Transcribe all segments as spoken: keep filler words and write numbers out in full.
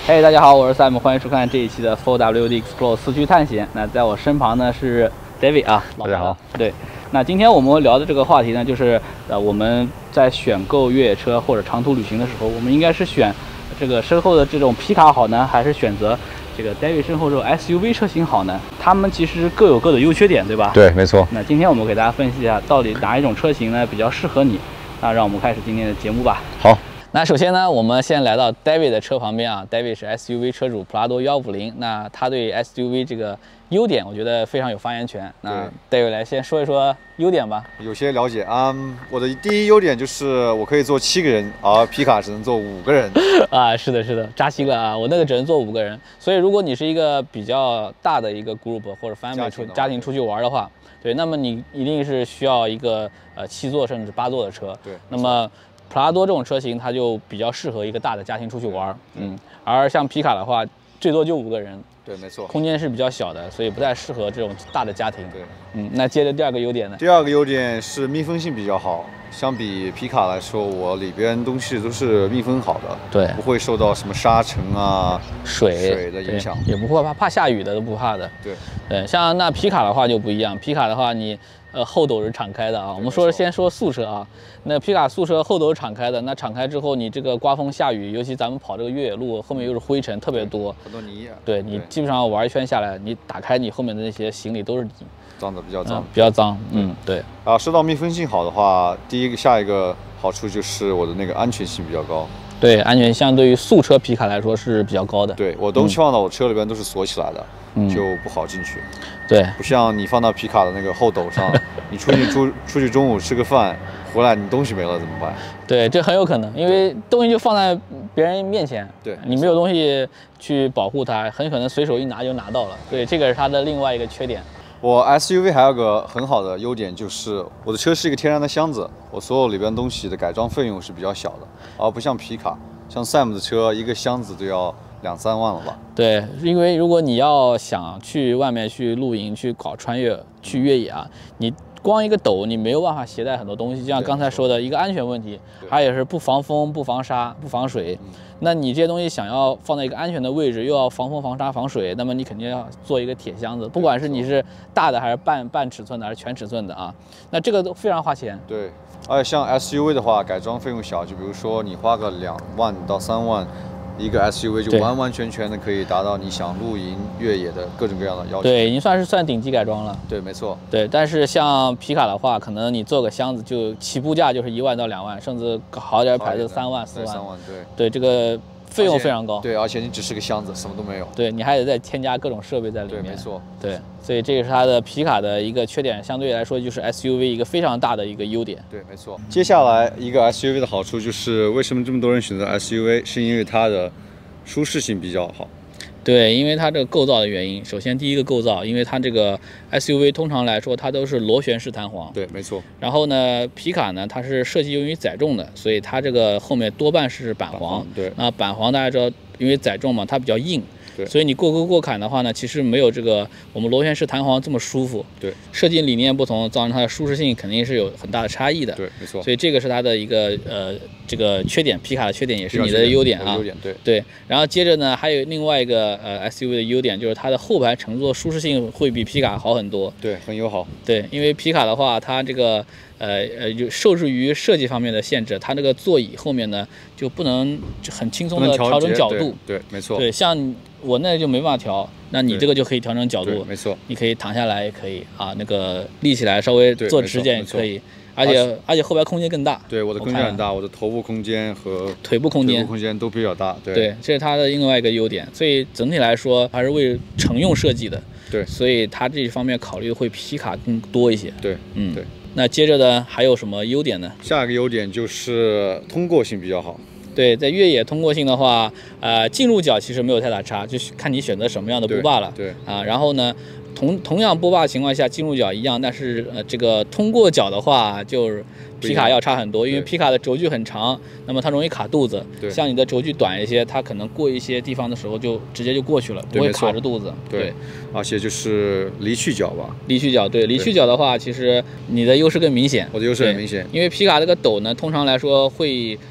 嘿，大家好，我是 Sam， 欢迎收看这一期的 四 W D Explore 四驱探险。那在我身旁呢是 David 啊， 大家好。 对，那今天我们聊的这个话题呢，就是呃我们在选购越野车或者长途旅行的时候，我们应该是选这个身后的这种皮卡好呢，还是选择这个 David 身后这种 S U V 车型好呢？它们其实各有各的优缺点，对吧？ 对，没错。 那今天我们给大家分析一下，到底哪一种车型呢比较适合你？那让我们开始今天的节目吧。 好。 那首先呢，我们先来到 David 的车旁边啊。David 是 S U V 车主，普拉多一五零。那他对 S U V 这个优点，我觉得非常有发言权。那 David 来先说一说优点吧。 有些了解啊、嗯，我的第一优点就是我可以坐七个人，而皮卡只能坐五个人。 啊，是的，是的，扎心了啊！我那个只能坐五个人。所以如果你是一个比较大的一个 group 或者 family 出家庭出去玩的话，对，那么你一定是需要一个呃七座甚至八座的车。 对， 那么普拉多这种车型，它就比较适合一个大的家庭出去玩，嗯，而像皮卡的话，最多就五个人， 对，没错， 空间是比较小的，所以不太适合这种大的家庭。 对， 嗯，那接着第二个优点呢？ 第二个优点是密封性比较好，相比皮卡来说，我里边东西都是密封好的， 对， 不会受到什么沙尘啊、 水水的影响， 也不会怕怕下雨的都不怕的。 对， 对，像那皮卡的话就不一样，皮卡的话你。呃，后斗是敞开的啊。我们说先说素车啊，那皮卡素车后斗是敞开的，那敞开之后，你这个刮风下雨，尤其咱们跑这个越野路，后面又是灰尘特别多， 很多泥。 对你基本上玩一圈下来，你打开你后面的那些行李都是泥， 脏的比较脏， 嗯、比较脏。嗯，对。 啊，说到密封性好的话，第一个下一个好处就是我的那个安全性比较高。 对，安全相对于素车皮卡来说是比较高的。 对，我东西放到我车里边都是锁起来的。嗯，就不好进去， 对， 不像你放到皮卡的那个后斗上，你出去出出去中午吃个饭，回来你东西没了怎么办？ 对，这很有可能，因为东西就放在别人面前， 对你没有东西去保护它，很可能随手一拿就拿到了。对，这个是它的另外一个缺点。 我 S U V 还有个很好的优点，就是我的车是一个天然的箱子，我所有里边东西的改装费用是比较小的，而不像皮卡，像 Sam 的车一个箱子都要两三万了吧？ 对，因为如果你要想去外面去露营、去搞穿越、去越野啊，你光一个斗你没有办法携带很多东西，就像刚才说的一个安全问题，还有是不防风、不防沙、不防水。嗯、那你这些东西想要放在一个安全的位置，又要防风、防沙、防水，那么你肯定要做一个铁箱子，不管是你是大的还是半半尺寸的还是全尺寸的啊，那这个都非常花钱。 对，而且像 S U V 的话，改装费用小，就比如说你花个两万到三万。一个 S U V 就完完全全的可以达到你想露营、越野的各种各样的要求。 对，已经算是算顶级改装了。 对，没错。 对，但是像皮卡的话，可能你做个箱子就起步价就是一万到两万，甚至好点牌子三万、四万。 三万，对。 对，这个费用非常高。 对，而且你只是个箱子，什么都没有。 对，你还得再添加各种设备在里面。 对，没错。 对，所以这个是它的皮卡的一个缺点，相对来说就是 S U V 一个非常大的一个优点。 对，没错。接下来一个 S U V 的好处就是为什么这么多人选择 S U V， 是因为它的舒适性比较好。 对，因为它这个构造的原因。首先第一个构造，因为它这个 S U V 通常来说它都是螺旋式弹簧。 对，没错。 然后呢，皮卡呢它是设计用于载重的，所以它这个后面多半是板簧。 对。 那板簧大家知道，因为载重嘛，它比较硬。所以你过沟过坎的话呢，其实没有这个我们螺旋式弹簧这么舒服。 对， 设计理念不同，造成它的舒适性肯定是有很大的差异的。 对，没错。 所以这个是它的一个呃这个缺点，皮卡的缺点也是你的优点啊。 优点对对。然后接着呢，还有另外一个呃 S U V 的优点，就是它的后排乘坐舒适性会比皮卡好很多。 对，很友好。 对，因为皮卡的话，它这个。呃呃，就受制于设计方面的限制，它这个座椅后面呢就不能很轻松的调整角度。 对，对，没错。 对，像我那就没办法调，那你这个就可以调整角度。 没错。 你可以躺下来也可以啊，那个立起来稍微坐直点也可以，而且而且后排空间更大。 对，我的空间很大，我的头部空间和腿部空间、 腿部空间都比较大。对， 对，这是它的另外一个优点，所以整体来说还是为乘用设计的。 对， 所以它这方面考虑会皮卡更多一些。 对， 嗯， 对。 那接着呢，还有什么优点呢？ 下一个优点就是通过性比较好。 对，在越野通过性的话，呃，进入角其实没有太大差，就是看你选择什么样的波霸了。 对。对啊，然后呢，同同样波霸情况下，进入角一样，但是呃，这个通过角的话，就是皮卡要差很多，因为皮卡的轴距很长，那么它容易卡肚子。 对。 像你的轴距短一些，它可能过一些地方的时候就直接就过去了，不会卡着肚子。 对。对而且就是离去角吧。 离去角，对，离去角的话，其实你的优势更明显。 我的优势很明显， 因为皮卡这个斗呢，通常来说会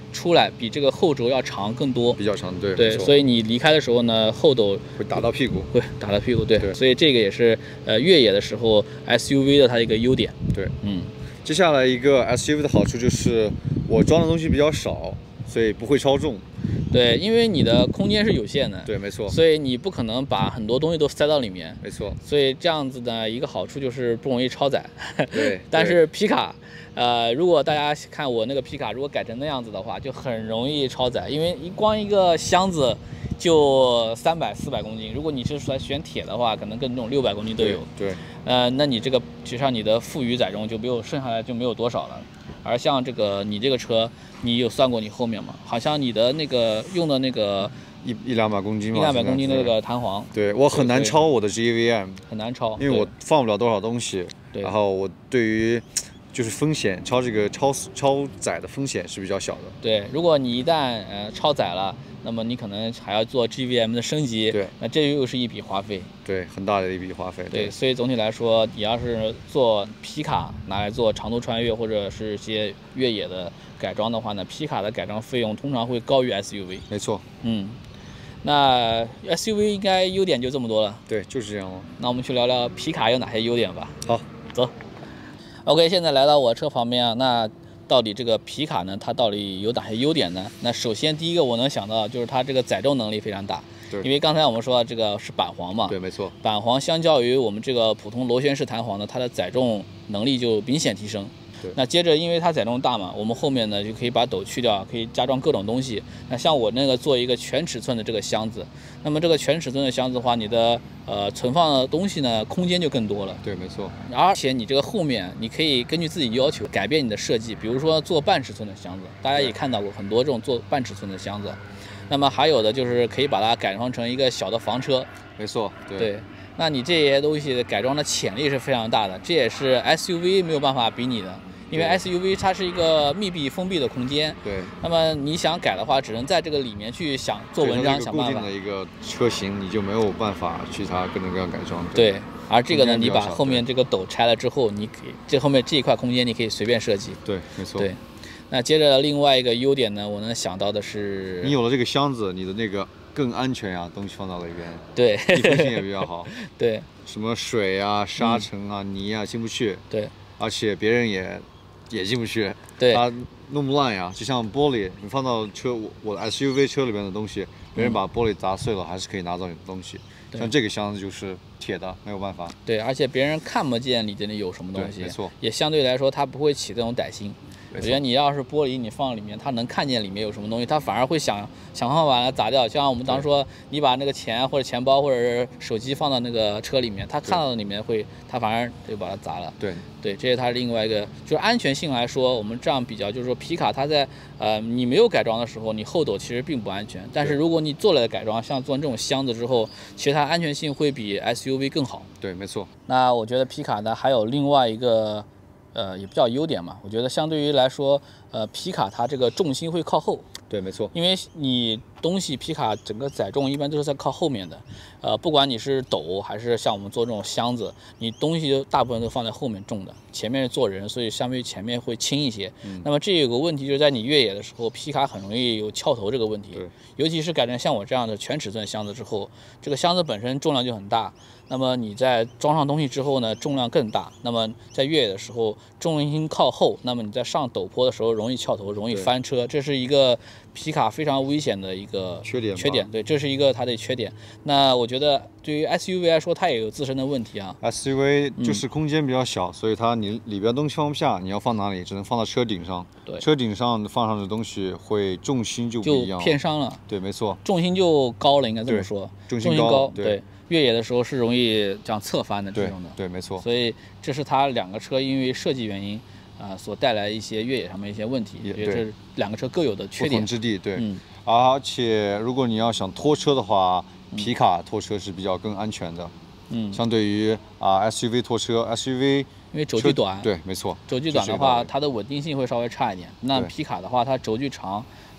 出来比这个后轴要长更多， 比较长，对对，所以你离开的时候呢，后斗会打到屁股， 会打到屁股，对， 对所以这个也是呃越野的时候 S U V 的它一个优点， 对， 嗯。 接下来一个 S U V 的好处就是我装的东西比较少，所以不会超重。 对，因为你的空间是有限的， 对，没错， 所以你不可能把很多东西都塞到里面， 没错。 所以这样子呢，一个好处就是不容易超载。 对， 但是皮卡，呃，如果大家看我那个皮卡，如果改成那样子的话，就很容易超载，因为一光一个箱子就三百四百公斤，如果你是来选铁的话，可能更重，六百公斤都有。 对，对呃，那你这个实际上你的富余载重就没有剩下来就没有多少了。而像这个你这个车，你有算过你后面吗？好像你的那个用的那个一一两百公斤嘛， 一两百公斤的那个弹簧， 对我很难超我的 G V M， 很难超， 因为我放不了多少东西。 对， 然后我对于就是风险超这个超超载的风险是比较小的。 对，如果你一旦呃超载了，那么你可能还要做 G V M 的升级， 对， 那这又是一笔花费。 对，很大的一笔花费。 对，对，所以总体来说，你要是做皮卡拿来做长途穿越或者是一些越野的改装的话呢，皮卡的改装费用通常会高于 S U V。 没错。 嗯，那 S U V 应该优点就这么多了。 对，就是这样了。 那我们去聊聊皮卡有哪些优点吧。 好， 走。OK， 现在来到我车旁边啊，那到底这个皮卡呢，它到底有哪些优点呢？那首先第一个我能想到就是它这个载重能力非常大。 对， 因为刚才我们说这个是板簧嘛， 对，没错。 板簧相较于我们这个普通螺旋式弹簧呢，它的载重能力就明显提升。 对， 那接着因为它载重大嘛，我们后面呢就可以把斗去掉，可以加装各种东西。那像我那个做一个全尺寸的这个箱子，那么这个全尺寸的箱子的话，你的呃存放的东西呢空间就更多了。 对，没错。 而且你这个后面你可以根据自己要求改变你的设计，比如说做半尺寸的箱子，大家也看到过很多这种做半尺寸的箱子。那么还有的就是可以把它改装成一个小的房车。 没错，对。 对，那你这些东西改装的潜力是非常大的，这也是 S U V 没有办法比拟的。因为 S U V 它是一个密闭封闭的空间， 对。 那么你想改的话，只能在这个里面去想做文章，想办法。 固定的一个车型，你就没有办法去它各种各样改装。 对。对，而这个呢，你把后面这个斗拆了之后，你可以这后面这一块空间你可以随便设计。 对，没错。 对。那接着另外一个优点呢，我能想到的是， 你有了这个箱子，你的那个更安全呀、啊，东西放到里边， 对， 密封性也比较好。 对。 什么水啊、沙尘啊、嗯、泥啊进不去。 对。 而且别人也。也进不去， 对， 它弄不烂呀。就像玻璃，你放到车我我的 S U V 车里边的东西，别人把玻璃砸碎了，还是可以拿到你的东西。像这个箱子就是铁的，没有办法。 对，而且别人看不见里边有什么东西， 没错， 也相对来说它不会起这种歹心。我觉得你要是玻璃，你放里面，他能看见里面有什么东西，他反而会想想办法把它砸掉。就像我们当时说，你把那个钱或者钱包或者是手机放到那个车里面，他看到里面会，他反而就把它砸了。 对对，这是它另外一个，就是安全性来说，我们这样比较，就是说皮卡它在呃你没有改装的时候，你后斗其实并不安全，但是如果你做了改装，像做这种箱子之后，其实它安全性会比 S U V 更好。 对，没错。 那我觉得皮卡呢还有另外一个。呃，也不叫优点嘛，我觉得相对于来说，呃，皮卡它这个重心会靠后。 对，没错。 因为你东西皮卡整个载重一般都是在靠后面的，呃，不管你是斗还是像我们做这种箱子，你东西大部分都放在后面重的，前面是坐人，所以相对于前面会轻一些。嗯、那么这有个问题就是在你越野的时候，皮卡很容易有翘头这个问题。 对。 尤其是改成像我这样的全尺寸箱子之后，这个箱子本身重量就很大。那么你在装上东西之后呢，重量更大。那么在越野的时候，重心靠后，那么你在上陡坡的时候容易翘头，容易翻车，这是一个皮卡非常危险的一个缺点。 缺点，对，这是一个它的缺点。那我觉得对于 S U V 来说，它也有自身的问题啊。 S U V 就是空间比较小，嗯、所以它你里边东西放不下，你要放哪里？只能放到车顶上。 对， 车顶上放上的东西会重心就不一样， 就偏伤了。 对，没错， 重心就高了，应该这么说。 重心高， 对。对越野的时候是容易这样侧翻的这种的， 对，对，没错。 所以这是它两个车因为设计原因啊、呃、所带来一些越野上面一些问题， 也这是两个车各有的缺点。 不同之地，对。 嗯。 而且如果你要想拖车的话，皮卡拖车是比较更安全的。嗯。相对于啊、呃、S U V 拖车 ，S U V 因为轴距短， 对，没错。 轴距短的话，它的稳定性会稍微差一点。那皮卡的话，它轴距长。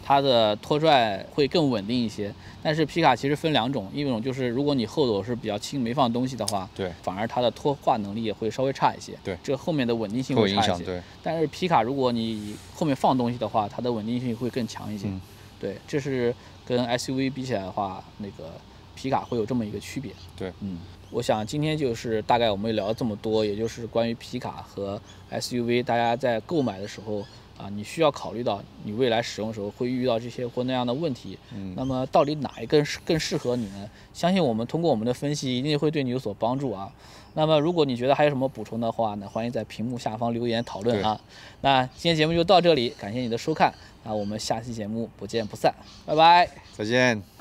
它的拖拽会更稳定一些。但是皮卡其实分两种，一种就是如果你后斗是比较轻没放东西的话， 对， 反而它的拖化能力也会稍微差一些， 对， 这后面的稳定性会差一些。 对， 但是皮卡如果你后面放东西的话，它的稳定性会更强一些。 嗯、 对，这是跟 S U V 比起来的话，那个皮卡会有这么一个区别。 对， 嗯。我想今天就是大概我们聊了这么多，也就是关于皮卡和 S U V， 大家在购买的时候啊，你需要考虑到你未来使用的时候会遇到这些或那样的问题。嗯，那么到底哪一个更适合你呢？相信我们通过我们的分析，一定会对你有所帮助啊。那么如果你觉得还有什么补充的话呢，欢迎在屏幕下方留言讨论啊。那今天节目就到这里，感谢你的收看，那我们下期节目不见不散，拜拜， 再见。